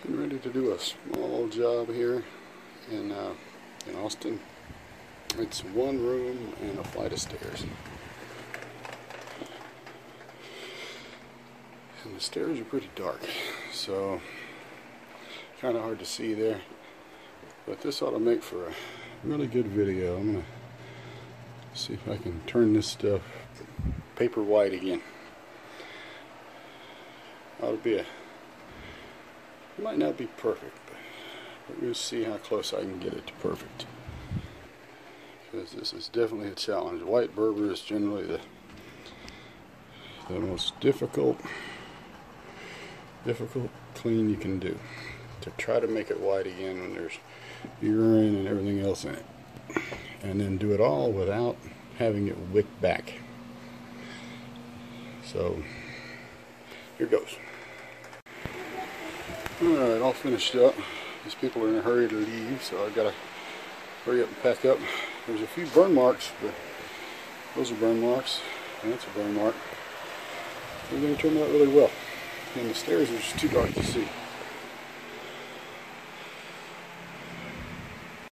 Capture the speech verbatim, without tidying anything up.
Getting ready to do a small job here in uh, in Austin. It's one room and a flight of stairs. And the stairs are pretty dark, so kind of hard to see there. But this ought to make for a really good video. I'm gonna see if I can turn this stuff paper white again. Ought to be a, might not be perfect, but we're gonna see how close I can get it to perfect. Because this is definitely a challenge. White Berber is generally the the most difficult difficult clean you can do. To try to make it white again when there's urine and everything else in it. And then do it all without having it wick back. So, here goes. Alright, all finished up. These people are in a hurry to leave, so I've got to hurry up and pack up. There's a few burn marks, but those are burn marks, and that's a burn mark. Everything turned out really well. And the stairs are just too dark to see.